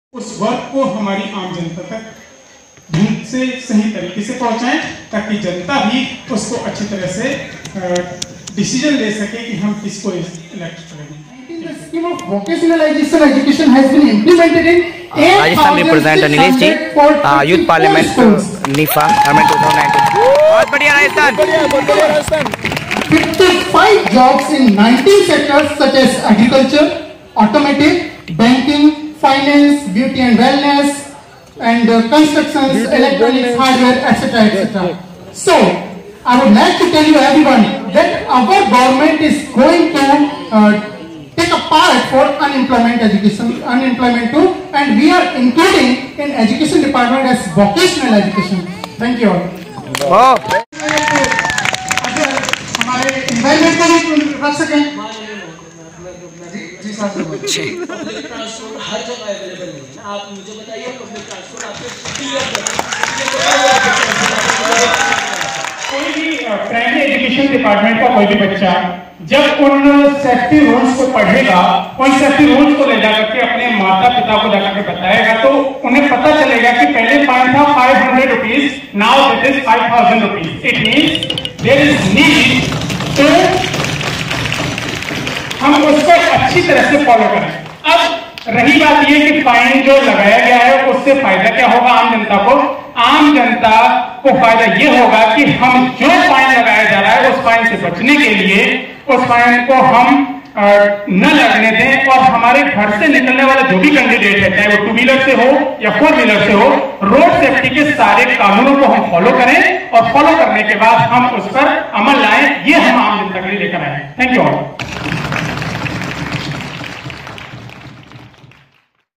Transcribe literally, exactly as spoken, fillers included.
उस वर्क को हमारी आम जनता तक ढंग से सही तरीके से पहुंचाएं ताकि जनता भी उसको अच्छी तरह से डिसीजन ले सके कि हम किसको इलेक्ट करेंगे। The scheme of vocationalization education has been implemented in Rajasthan representative Nilesh ji, youth parliament नीफा दो हज़ार उन्नीस। बहुत बढ़िया राजस्थान, बहुत बढ़िया Rajasthan. fifty-five jobs in nineteen sectors such as agriculture, automotive, banking, finance, beauty and wellness, and uh, constructions, electronics, hardware, et cetera, et cetera. So, I would like to tell you everyone that our government is going to uh, take a part for unemployment education, unemployment too, and we are including in education department as vocational education. Thank you all. Oh. हमारे environment को भी रख सकें। जी साहब। Public transport हर जगह available नहीं है ना, आप मुझे बताइए पब्लिक ट्रांसपोर्ट कोई भी प्राइमरी एजुकेशन डिपार्टमेंट का कोई भी बच्चा जब उन सेफ्टी रूल्स को पढ़ेगा, उन सेफ्टी रूल्स को ले जाकर के अपने माता पिता को जाकर के बताएगा तो उन्हें पता चलेगा कि पहले फाइन था five hundred rupees, now it is five thousand rupees. It means there is need to हम उसको अच्छी तरह से फॉलो करें। अब रही बात यह कि फाइन जो लगाया गया है उससे फायदा क्या होगा आम जनता को? आम जनता को फायदा यह होगा कि हम जो फाइन लगाया जा रहा है उस फाइन से बचने के लिए उस फाइन को हम न लगने दें और हमारे घर से निकलने वाला जो भी कैंडिडेट है, चाहे वो टू व्हीलर से हो या फोर व्हीलर से हो, रोड सेफ्टी के सारे कानूनों को हम फॉलो करें और फॉलो करने के बाद हम उस पर अमल लाएं। ये हम आम जनता के लिए लेकर आए। Thank you all.